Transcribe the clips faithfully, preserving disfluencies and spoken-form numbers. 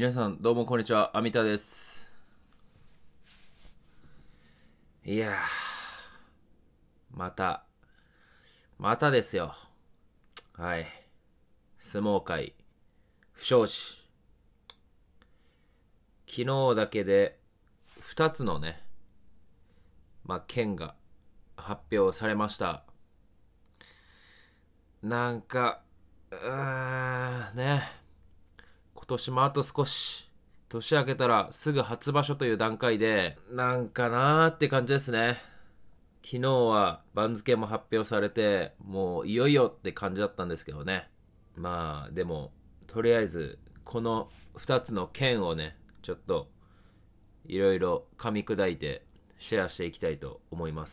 皆さんどうもこんにちは、アミタです。いやー、また、またですよ。はい。相撲界、不祥事。昨日だけでふたつのね、まあ、件が発表されました。なんか、うーん、ね。今年もあと少し。年明けたらすぐ初場所という段階で、なんかなーって感じですね。昨日は番付も発表されて、もういよいよって感じだったんですけどね。まあでも、とりあえずこのふたつの件をね、ちょっといろいろ噛み砕いてシェアしていきたいと思います。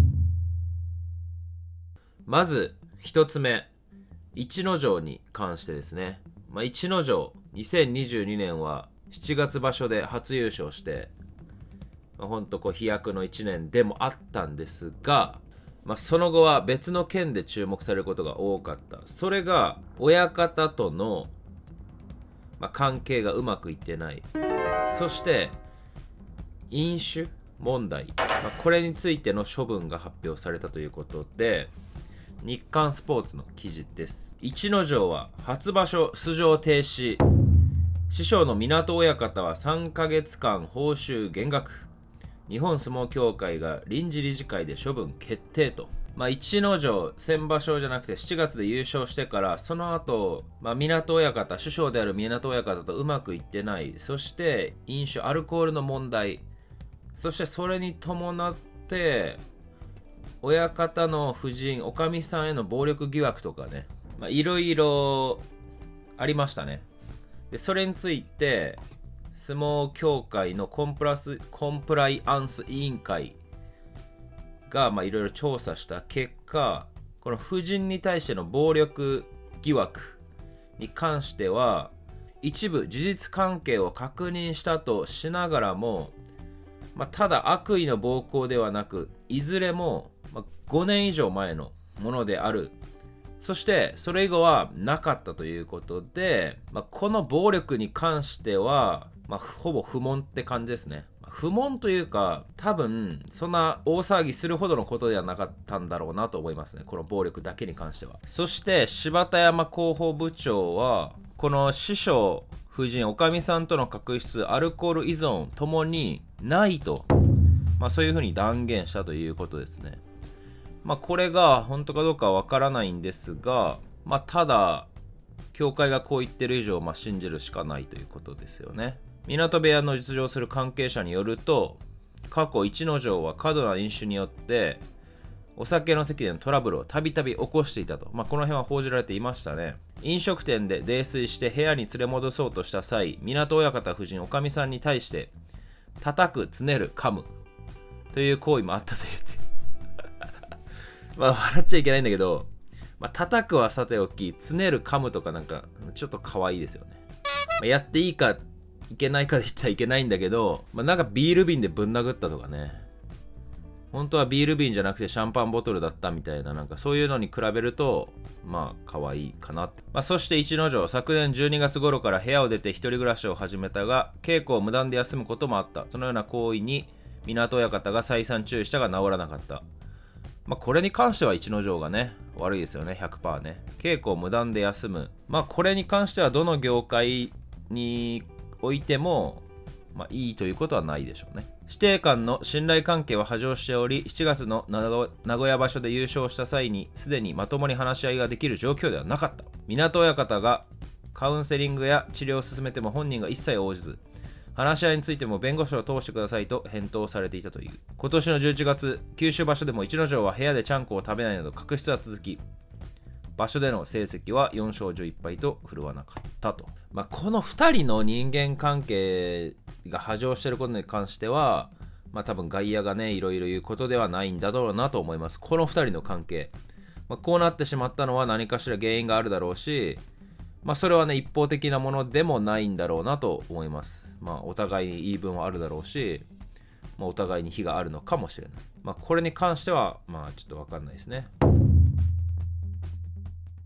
まずひとつめ、逸ノ城に関してですね。まあ、逸ノ城にせんにじゅうにねんはしちがつ場所で初優勝して、まあ、ほんとこう飛躍のいちねんでもあったんですが、まあ、その後は別の件で注目されることが多かった。それが親方との、まあ、関係がうまくいってない、そして飲酒問題、まあ、これについての処分が発表されたということで、日刊スポーツの記事です。逸ノ城は初場所出場停止、師匠の湊親方はさんかげつかん報酬減額、日本相撲協会が臨時理事会で処分決定と。まあ、逸ノ城、先場所じゃなくてしちがつで優勝してから、その後、まあ、湊親方、師匠である湊親方とうまくいってない、そして飲酒、アルコールの問題、そしてそれに伴って、親方の夫人、おかみさんへの暴力疑惑とかね、まあ、いろいろありましたね。で、それについて、相撲協会のコンプラスコンプライアンス委員会がいろいろ調査した結果、この夫人に対しての暴力疑惑に関しては、一部事実関係を確認したとしながらも、まあ、ただ悪意の暴行ではなく、いずれもごねん以上前のものである。そしてそれ以後はなかったということで、まあ、この暴力に関しては、まあ、ほぼ不問って感じですね。不問というか、多分そんな大騒ぎするほどのことではなかったんだろうなと思いますね、この暴力だけに関しては。そして柴田山広報部長は、この師匠夫人おかみさんとの確執、アルコール依存ともにないと、まあ、そういうふうに断言したということですね。まあこれが本当かどうかはわからないんですが、まあただ協会がこう言ってる以上、まあ信じるしかないということですよね。湊部屋の実情する関係者によると、過去逸ノ城は過度な飲酒によってお酒の席でのトラブルをたびたび起こしていたと、まあこの辺は報じられていましたね。飲食店で泥酔して部屋に連れ戻そうとした際、湊親方夫人おかみさんに対して叩く、つねる、噛むという行為もあったと言ってまあ笑っちゃいけないんだけど、まあ、叩くはさておき、つねる、噛むとかなんかちょっと可愛いですよね。まあ、やっていいかいけないかで言っちゃいけないんだけど、まあ、なんかビール瓶でぶん殴ったとかね、本当はビール瓶じゃなくてシャンパンボトルだったみたいな、なんかそういうのに比べるとまあ可愛いかなって。まあ、そして逸ノ城、昨年じゅうにがつ頃から部屋を出て一人暮らしを始めたが、稽古を無断で休むこともあった。そのような行為に湊親方が再三注意したが治らなかった。まあこれに関しては逸ノ城がね、悪いですよね、ひゃくパーセント ね。稽古を無断で休む。まあこれに関してはどの業界においても、まあいいということはないでしょうね。師弟間の信頼関係は波状しており、しちがつの名古屋場所で優勝した際に、すでにまともに話し合いができる状況ではなかった。湊親方がカウンセリングや治療を進めても本人が一切応じず、話し合いについても弁護士を通してくださいと返答されていたという。今年のじゅういちがつ、九州場所でも逸ノ城は部屋でちゃんこを食べないなど確執は続き、場所での成績はよんしょうじゅういっぱいと振るわなかったと。まあ、このふたりの人間関係が波状していることに関しては、まあ多分外野がね、いろいろ言うことではないんだろうなと思います。このふたりの関係。まあ、こうなってしまったのは何かしら原因があるだろうし、まあそれはね、一方的なものでもないんだろうなと思います。まあお互いに言い分はあるだろうし、まあ、お互いに非があるのかもしれない。まあこれに関しては、まあちょっとわかんないですね。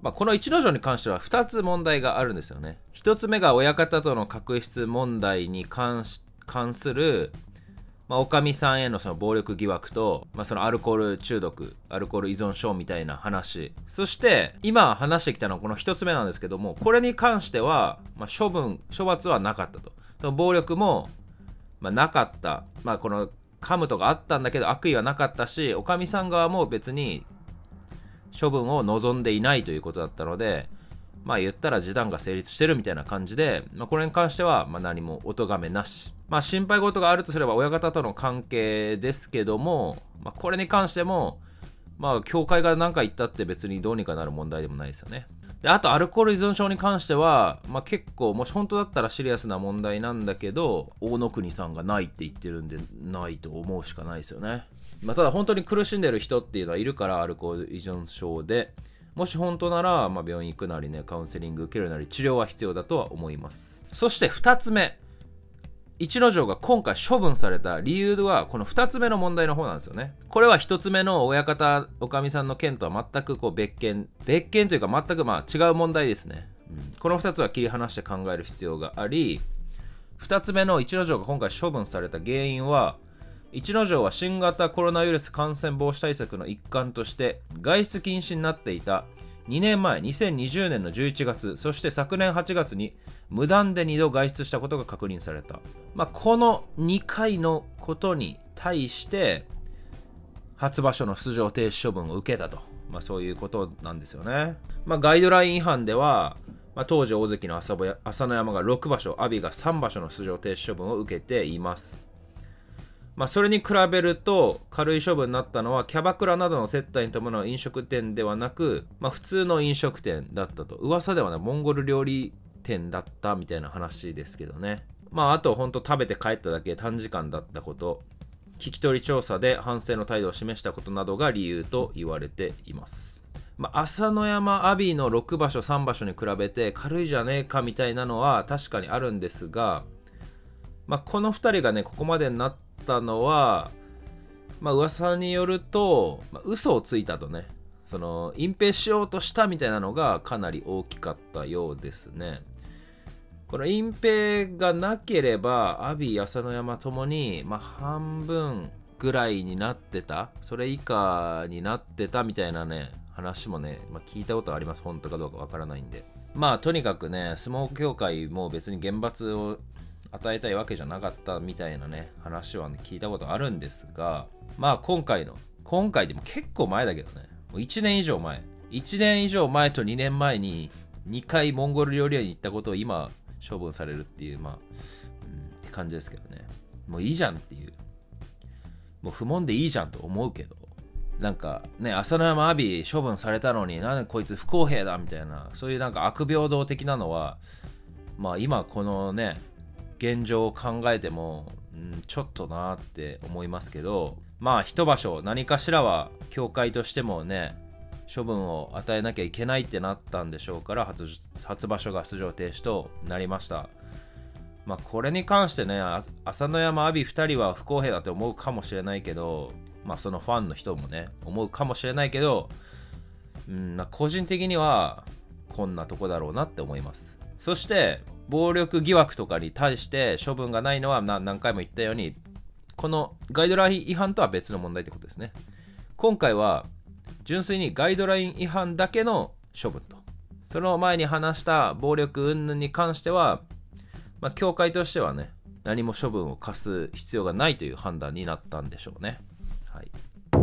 まあ、この逸ノ城に関してはふたつ問題があるんですよね。ひとつめが親方との確執問題に関し関する、まあ、おかみさんへのその暴力疑惑と、まあ、そのアルコール中毒、アルコール依存症みたいな話。そして、今話してきたのはこのひとつめなんですけども、これに関しては、まあ、処分、処罰はなかったと。その暴力も、まあ、なかった。まあ、この、噛むとかあったんだけど悪意はなかったし、おかみさん側も別に処分を望んでいないということだったので、まあ言ったら示談が成立してるみたいな感じで、まあ、これに関してはまあ何もお咎めなし。まあ心配事があるとすれば親方との関係ですけども、まあ、これに関しても、まあ協会が何か言ったって別にどうにかなる問題でもないですよね。で、あとアルコール依存症に関しては、まあ、結構もし本当だったらシリアスな問題なんだけど、大野国さんがないって言ってるんで、ないと思うしかないですよね。まあ、ただ本当に苦しんでる人っていうのはいるから、アルコール依存症で、もし本当なら、まあ、病院行くなりね、カウンセリング受けるなり治療は必要だとは思います。そしてふたつめ、逸ノ城が今回処分された理由はこのふたつめの問題の方なんですよね。これはひとつめの親方おかみさんの件とは全くこう別件別件というか全くまあ違う問題ですね、うん、このふたつは切り離して考える必要があり、ふたつめの逸ノ城が今回処分された原因は、逸ノ城は新型コロナウイルス感染防止対策の一環として外出禁止になっていたにねんまえにせんにじゅうねんのじゅういちがつ、そして昨年はちがつに無断でにど外出したことが確認された。まあ、このにかいのことに対して初場所の出場停止処分を受けたと、まあ、そういうことなんですよね。まあ、ガイドライン違反では、まあ、当時大関の朝乃山がろくばしょ、阿炎がさんばしょの出場停止処分を受けています。まあ、それに比べると軽い処分になったのはキャバクラなどの接待に伴う飲食店ではなく、まあ、普通の飲食店だったと。噂ではね、モンゴル料理店だったみたいな話ですけどね。まああと本当食べて帰っただけ短時間だったこと、聞き取り調査で反省の態度を示したことなどが理由と言われています。まあ、朝乃山、阿炎のろくばしょ、さんばしょに比べて軽いじゃねえかみたいなのは確かにあるんですが、まあ、このふたりがねここまでになったのは、まあ噂によると、まあ、嘘をついたとね、その隠蔽しようとしたみたいなのがかなり大きかったようですね。この隠蔽がなければ阿炎、朝乃山ともに、まあ、半分ぐらいになってた、それ以下になってたみたいなね話もね、まあ、聞いたことあります。本当かどうかわからないんで、まあとにかくね相撲協会も別に厳罰を与えたいわけじゃなかったみたいなね話は、ね、聞いたことあるんですが、まあ今回の今回でも結構前だけどね、もういちねん以上前いちねん以上前とにねんまえににかいモンゴル料理屋に行ったことを今処分されるっていう、まあ、うん、って感じですけどね。もういいじゃんっていう、もう不問でいいじゃんと思うけど、なんかね、朝乃山、阿炎処分されたのになんでこいつ不公平だみたいな、そういうなんか悪平等的なのは、まあ今このね現状を考えても、うん、ちょっとなーって思いますけど、まあ一場所何かしらは協会としてもね処分を与えなきゃいけないってなったんでしょうから、 初, 初場所が出場停止となりました。まあこれに関してね、朝乃山、阿炎ふたりは不公平だと思うかもしれないけど、まあそのファンの人もね思うかもしれないけど、うん、まあ、個人的にはこんなとこだろうなって思います。そして暴力疑惑とかに対して処分がないのは何回も言ったように、このガイドライン違反とは別の問題ってことですね。今回は純粋にガイドライン違反だけの処分と、その前に話した暴力云々に関しては、まあ、協会としてはね何も処分を課す必要がないという判断になったんでしょうね。はい、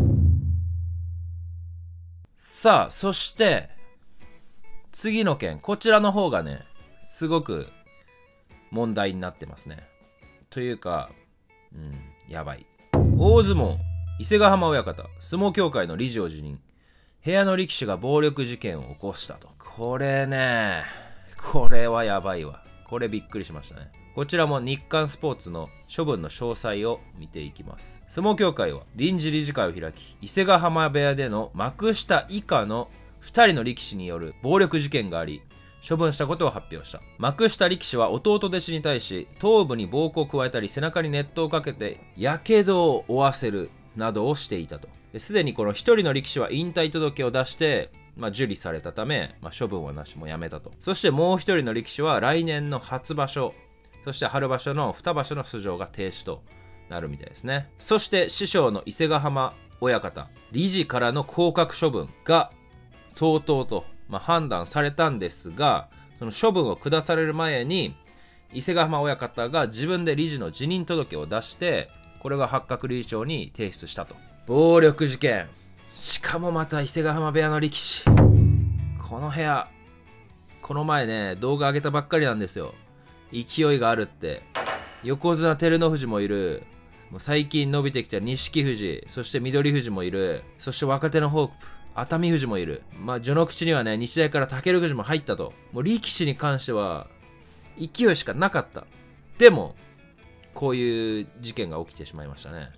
さあそして次の件、こちらの方がねすごく問題になってますね。というか、うん、やばい。大相撲伊勢ヶ濱親方、相撲協会の理事を辞任、部屋の力士が暴力事件を起こしたと。これね、これはやばいわ。これびっくりしましたね。こちらも日刊スポーツの処分の詳細を見ていきます。相撲協会は臨時理事会を開き、伊勢ヶ濱部屋での幕下以下のふたりの力士による暴力事件があり、処分したことを発表した。幕下力士は弟弟子に対し頭部に暴行を加えたり背中に熱湯をかけてやけどを負わせるなどをしていたと。すでにこのひとりの力士は引退届を出してまあ、受理されたため、まあ、処分はなし、もうやめたと。そしてもう一人の力士は来年の初場所、そして春場所のに場所の出場が停止となるみたいですね。そして師匠の伊勢ヶ濱親方、理事からの降格処分が相当と、まあ、判断されたんですが、その処分を下される前に伊勢ヶ濱親方が自分で理事の辞任届を出して、これが八角理事長に提出したと。暴力事件、しかもまた伊勢ヶ濱部屋の力士、この部屋この前ね動画上げたばっかりなんですよ。勢いがあるって。横綱照ノ富士もいる、もう最近伸びてきた錦富士、そして翠富士もいる、そして若手のホープ熱海富士もいる。まあ序の口にはね日大から武富士も入ったと。もう力士に関しては勢いしかなかった。でもこういう事件が起きてしまいましたね。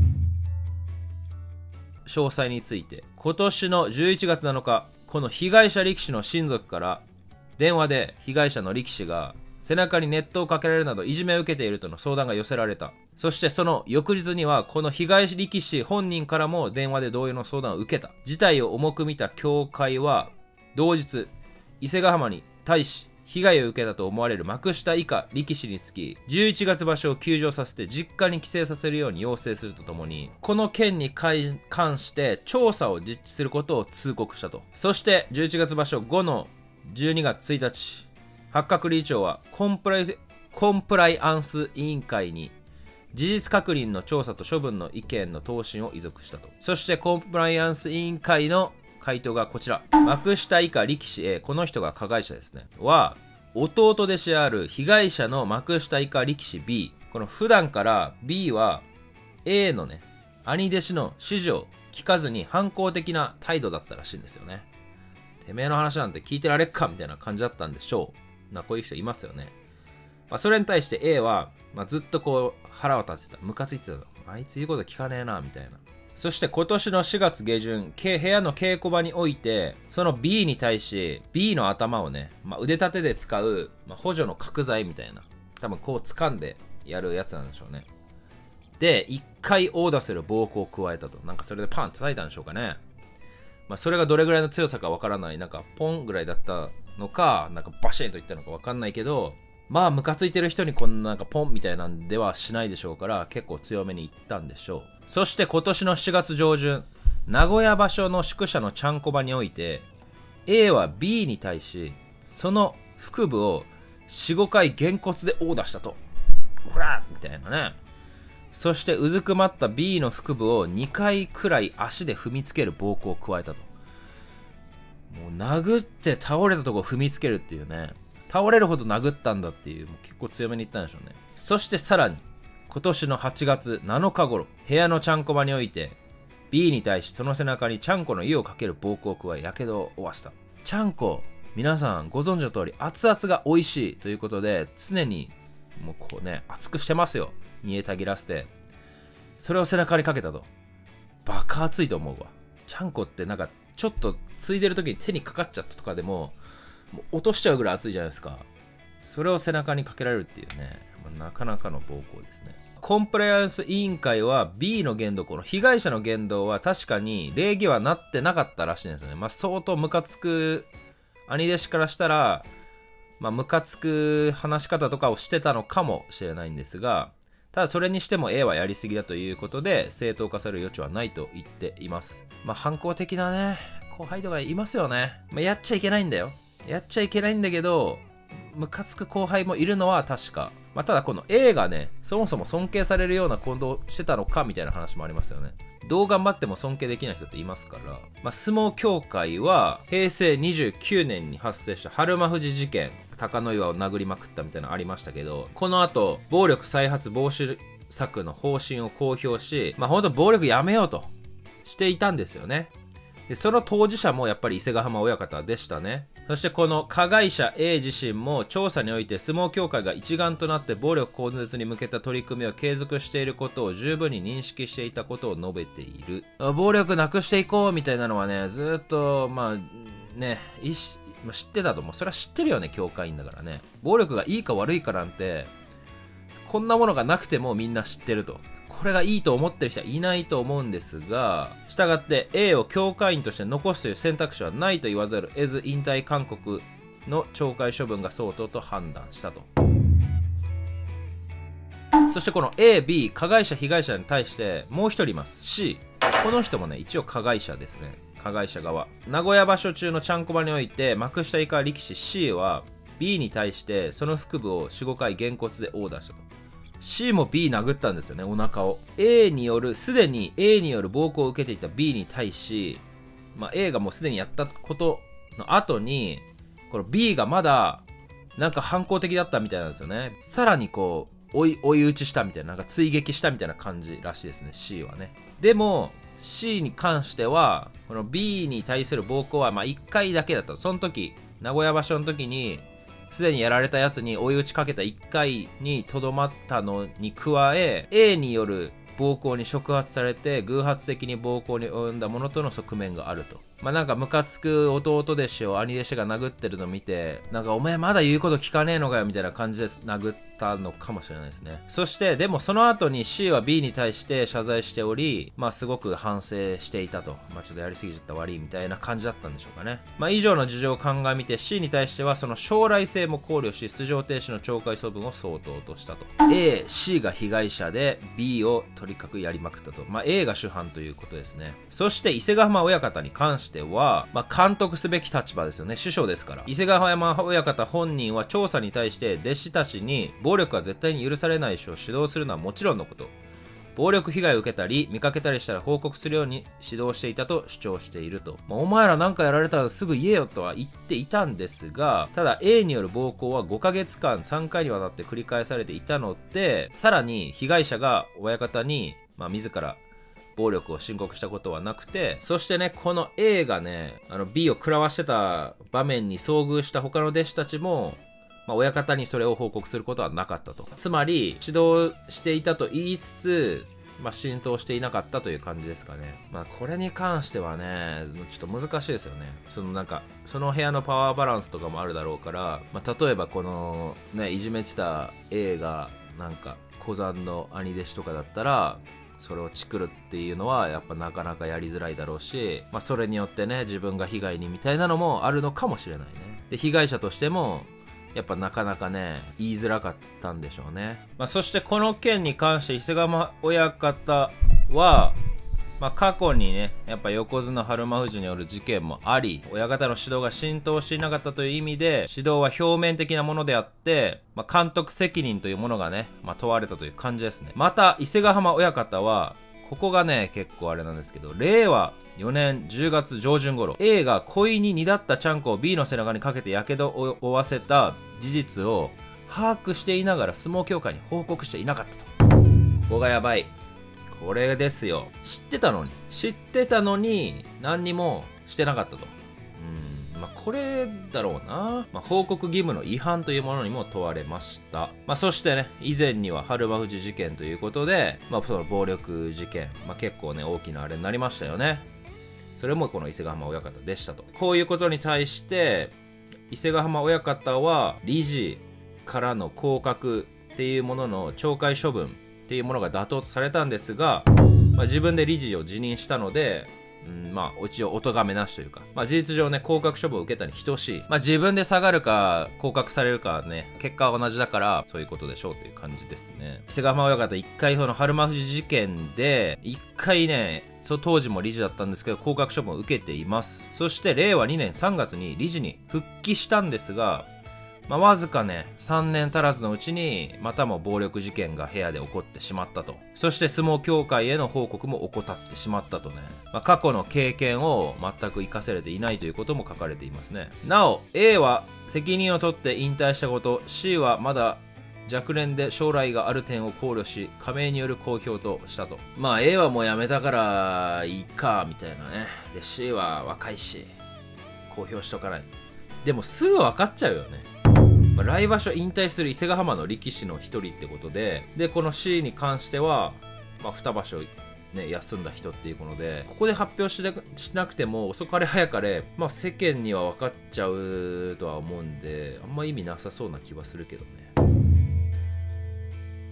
詳細について、今年のじゅういちがつなのか、この被害者力士の親族から電話で被害者の力士が背中に熱湯をかけられるなどいじめを受けているとの相談が寄せられた。そしてその翌日にはこの被害力士本人からも電話で同様の相談を受けた。事態を重く見た協会は同日伊勢ヶ濱に対し被害を受けたと思われる幕下以下力士につきじゅういちがつ場所を休場させて実家に帰省させるように要請するとともに、この件に関して調査を実地することを通告したと。そしてじゅういちがつ場所後のじゅうにがつついたち、八角理事長はコンプライ、コンプライアンス委員会に事実確認の調査と処分の意見の答申を遺族したと。そしてコンプライアンス委員会の回答がこちら。幕下以下力士 A、この人が加害者ですね、は弟弟子である被害者の幕下以下力士 B、 この普段から B は A のね兄弟子の指示を聞かずに反抗的な態度だったらしいんですよね。てめえの話なんて聞いてられっかみたいな感じだったんでしょう。なこういう人いますよね。まあ、それに対して A は、まあ、ずっとこう腹を立ててた、ムカついてたと。あいつ言うこと聞かねえなみたいな。そして今年のしがつ下旬、部屋の稽古場においてその B に対し B の頭をね、まあ、腕立てで使う、まあ、補助の角材みたいな、多分こう掴んでやるやつなんでしょうね。でいっかい殴打する暴行を加えたと。なんかそれでパン叩いたんでしょうかね。まあ、それがどれぐらいの強さかわからない、なんかポンぐらいだったのか、なんかバシーンといったのかわかんないけど、まあムカついてる人にこんななんかポンみたいなんではしないでしょうから、結構強めにいったんでしょう。そして今年のしがつ上旬、名古屋場所の宿舎のちゃんこ場において A は B に対しその腹部を よんごかいげんこつで殴打したと。ほらみたいなね。そしてうずくまった B の腹部をにかいくらい足で踏みつける暴行を加えたと。もう殴って倒れたとこ踏みつけるっていうね、倒れるほど殴ったんだっていう、もう結構強めに言ったんでしょうね。そしてさらに今年のはちがつなのか頃、部屋のちゃんこ場において B に対しその背中にちゃんこの湯をかける暴行を加え、やけどを負わせた。ちゃんこ皆さんご存知の通り熱々が美味しいということで常にもうこうね熱くしてますよ。煮えたぎらせてそれを背中にかけたと。バカ熱いと思うわ。ちゃんこってなんかちょっとついでる時に手にかかっちゃったとかでももう落としちゃうぐらい熱いじゃないですか。それを背中にかけられるっていうね、なかなかの暴行ですね。コンプライアンス委員会は B の言動、この被害者の言動は確かに礼儀はなってなかったらしいんですよね。まあ相当ムカつく兄弟子からしたら、まあムカつく話し方とかをしてたのかもしれないんですが、ただそれにしても A はやりすぎだということで正当化される余地はないと言っています。まあ反抗的なね後輩とかいますよね。まあ、やっちゃいけないんだよ。やっちゃいけないんだけどムカつく後輩もいるのは確か。まあ、ただこの A がねそもそも尊敬されるような行動をしてたのかみたいな話もありますよね。どう頑張っても尊敬できない人っていますから、まあ、相撲協会はへいせいにじゅうきゅうねんに発生した春馬富士事件、貴乃岩を殴りまくったみたいなのありましたけど、この後暴力再発防止策の方針を公表し、まあ本当暴力やめようとしていたんですよね。でその当事者もやっぱり伊勢ヶ濱親方でしたね。そしてこの加害者 A 自身も調査において相撲協会が一丸となって暴力根絶に向けた取り組みを継続していることを十分に認識していたことを述べている。暴力なくしていこうみたいなのはねずっとまあね知ってたと思う。それは知ってるよね、協会員だからね。暴力がいいか悪いかなんてこんなものがなくてもみんな知ってると。 これがいいと思ってる人はいないと思うんですが、したがって A を教会員として残すという選択肢はないと言わざる得ず、引退勧告の懲戒処分が相当と判断したと。そしてこの A、B、加害者、被害者に対してもう一人います。C。この人もね、一応加害者ですね。加害者側。名古屋場所中のちゃんこ場において、幕下以下力士 C は B に対してその腹部をよん、ごかいげんこつで殴打したと。C も B 殴ったんですよね、お腹を。A による、すでに A による暴行を受けていた B に対し、まあ、A がもうすでにやったことの後に、この B がまだ、なんか反抗的だったみたいなんですよね。さらにこう、追い、追い打ちしたみたいな、なんか追撃したみたいな感じらしいですね、C はね。でも、C に関しては、この B に対する暴行は、まあいっかいだけだった。その時、名古屋場所の時に、すでにやられたやつに追い打ちかけたいっかいにとどまったのに加え、A による暴行に触発されて偶発的に暴行に及んだものとの側面があると。まあなんかムカつく弟弟子を兄弟子が殴ってるのを見て、なんかお前まだ言うこと聞かねえのかよみたいな感じで殴ったのかもしれないですね。そしてでもその後に C は B に対して謝罪しており、まあすごく反省していたと。まあちょっとやりすぎちゃった悪いみたいな感じだったんでしょうかね。まあ以上の事情を鑑みて C に対してはその将来性も考慮し出場停止の懲戒処分を相当としたと。A、C が被害者で B をとにかくやりまくったと。まあ A が主犯ということですね。そして伊勢ヶ浜親方に関しては、まあ監督すべき立場ですよね。師匠ですから。伊勢ヶ浜親方本人は調査に対して弟子たちに暴力は絶対に許されないしを指導するのはもちろんのこと、暴力被害を受けたり見かけたりしたら報告するように指導していたと主張していると。まあ、お前らなんかやられたらすぐ言えよとは言っていたんですが、ただ A による暴行はごかげつかんさんかいにわたって繰り返されていたので、さらに被害者が親方に、まあ、自ら暴力を申告したことはなくて、そしてね、この A がね、あの B を食らわしてた場面に遭遇した他の弟子たちも、まあ、親方にそれを報告することはなかったと。つまり、指導していたと言いつつ、まあ、浸透していなかったという感じですかね。まあ、これに関してはね、ちょっと難しいですよね。そのなんか、その部屋のパワーバランスとかもあるだろうから、まあ、例えばこの、ね、いじめてた A が、なんか、小山の兄弟子とかだったら、それをチクるっていうのはやっぱなかなかやりづらいだろうし、まあ、それによってね、自分が被害にみたいなのもあるのかもしれないね。で、被害者としても、やっぱなかなかね、言いづらかったんでしょうね。まあ、そしてこの件に関して伊勢ヶ浜親方は、まあ、過去にね、やっぱ横綱春馬富士による事件もあり、親方の指導が浸透していなかったという意味で、指導は表面的なものであって、まあ、監督責任というものがね、まあ、問われたという感じですね。また、伊勢ヶ浜親方は、ここがね、結構あれなんですけど、れいわよねんじゅうがつじょうじゅん頃、A が故意に煮立ったちゃんこを B の背中にかけて火傷を負わせた事実を把握していながら相撲協会に報告していなかったと。ここがやばい。これですよ。知ってたのに。知ってたのに何にもしてなかったと。うん、まあこれだろうな。まあ、報告義務の違反というものにも問われました。まあそしてね、以前には春馬富士事件ということで、まあその暴力事件、まあ結構ね、大きなあれになりましたよね。それもこの伊勢ヶ浜親方でしたと。こういうことに対して伊勢ヶ浜親方は理事からの降格っていうものの懲戒処分っていうものが妥当とされたんですが、まあ、自分で理事を辞任したので、うん、まあ一応お咎めなしというか、まあ、事実上ね降格処分を受けたに等しい。まあ自分で下がるか降格されるかね、結果は同じだからそういうことでしょうという感じですね。伊勢ヶ浜親方一回その春馬富士事件で一回ね、そう当時も理事だったんですけど降格処分を受けています。そしてれいわにねんさんがつに理事に復帰したんですが、まあ、わずかねさんねん足らずのうちにまたも暴力事件が部屋で起こってしまったと。そして相撲協会への報告も怠ってしまったとね、まあ、過去の経験を全く生かせれていないということも書かれていますね。なお A は責任を取って引退したこと、 C はまだ若年で将来がある点を考慮し加盟による公表としたと。まあ A はもう辞めたからいいかみたいなね。で C は若いし公表しとかない。でもすぐ分かっちゃうよね。まあ、来場所引退する伊勢ヶ浜の力士の一人ってことで、でこの C に関しては、まあ、に場所ね休んだ人っていうことで、ここで発表しな、しなくても遅かれ早かれ、まあ、世間には分かっちゃうとは思うんで、あんま意味なさそうな気はするけどね。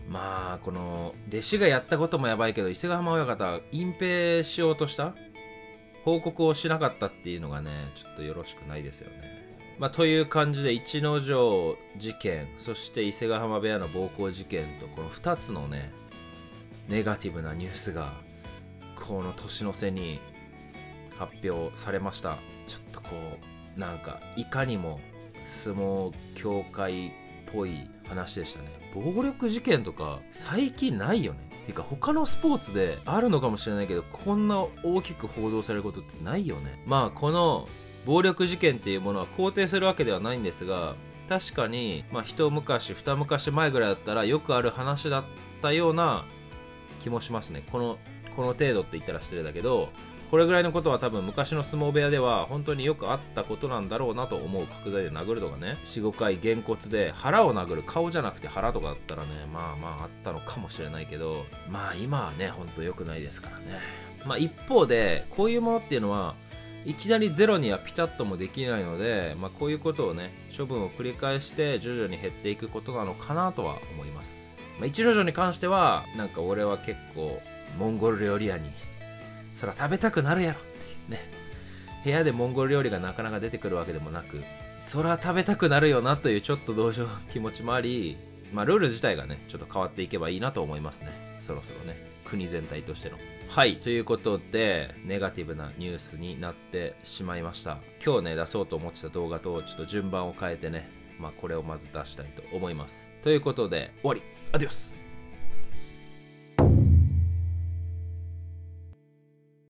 まあこの弟子がやったこともやばいけど、伊勢ヶ浜親方は隠蔽しようとした報告をしなかったっていうのがね、ちょっとよろしくないですよね。まあという感じで逸ノ城事件、そして伊勢ヶ浜部屋の暴行事件と、このふたつのねネガティブなニュースがこの年の瀬に発表されました。ちょっとこうなんかいかにも相撲協会っぽい話でしたね。暴力事件とか最近ないよね。ていうか他のスポーツであるのかもしれないけど、こんな大きく報道されることってないよね。まあこの暴力事件っていうものは肯定するわけではないんですが、確かにまあ一昔二昔前ぐらいだったらよくある話だったような気もしますね。このこの程度って言ったら失礼だけど、これぐらいのことは多分昔の相撲部屋では本当によくあったことなんだろうなと思う。角材で殴るとかね、 よんごかいげんこつで腹を殴る、顔じゃなくて腹とかだったらね、まあまああったのかもしれないけど、まあ今はねほんと良くないですからね。まあ一方でこういうものっていうのはいきなりゼロにはピタッともできないので、まあこういうことをね処分を繰り返して徐々に減っていくことなのかなとは思います。まあ、逸ノ城に関してはなんか俺は結構モンゴル料理屋にそら食べたくなるやろっていうね、部屋でモンゴル料理がなかなか出てくるわけでもなく、そら食べたくなるよなというちょっと同情気持ちもあり、まあルール自体がねちょっと変わっていけばいいなと思いますね。そろそろね、国全体としての。はい、ということでネガティブなニュースになってしまいました。今日ね出そうと思ってた動画とちょっと順番を変えてね、まあこれをまず出したいと思います。ということで終わり。アディオス。